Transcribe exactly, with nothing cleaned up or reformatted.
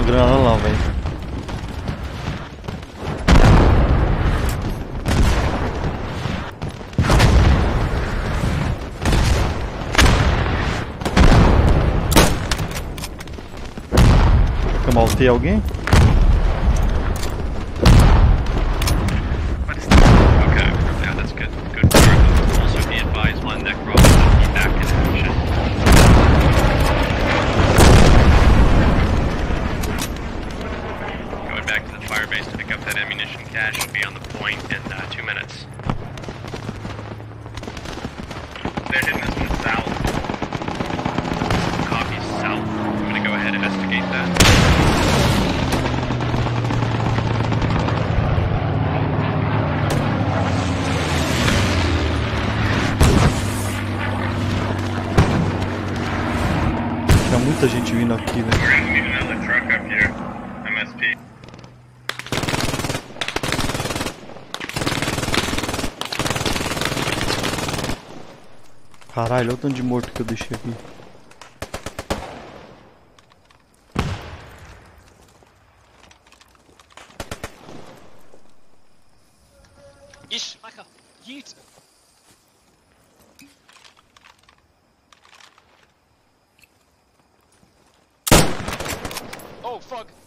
grana lá, velho. Eu maltei alguém? Cash will be on the point in uh, two minutes. They're hitting us from the south. Copy south. I'm gonna go ahead and investigate that. Tem muita gente vindo aqui, velho. We're gonna need another truck up here. M S P. Caralho, olha o tanto de morto que eu deixei aqui. Ish, Micah, yeet. Oh fuck.